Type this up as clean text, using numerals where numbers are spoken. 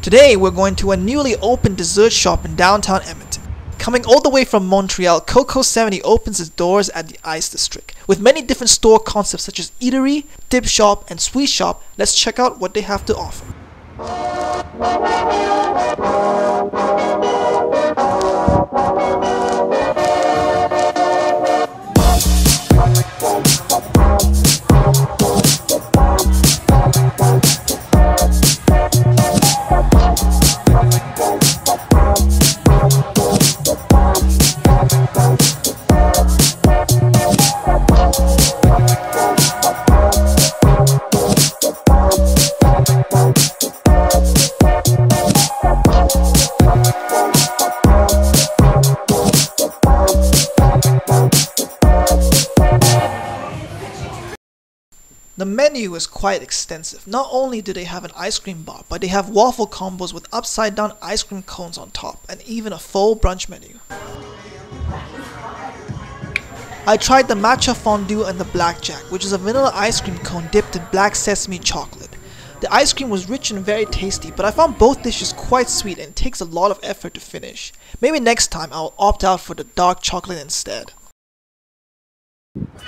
Today we're going to a newly opened dessert shop in downtown Edmonton. Coming all the way from Montreal, Cacao 70 opens its doors at the Ice District. With many different store concepts such as eatery, dip shop, and sweet shop, let's check out what they have to offer. The menu is quite extensive. Not only do they have an ice cream bar, but they have waffle combos with upside down ice cream cones on top, and even a full brunch menu. I tried the matcha fondue and the blackjack, which is a vanilla ice cream cone dipped in black sesame chocolate. The ice cream was rich and very tasty, but I found both dishes quite sweet and it takes a lot of effort to finish. Maybe next time I'll opt out for the dark chocolate instead.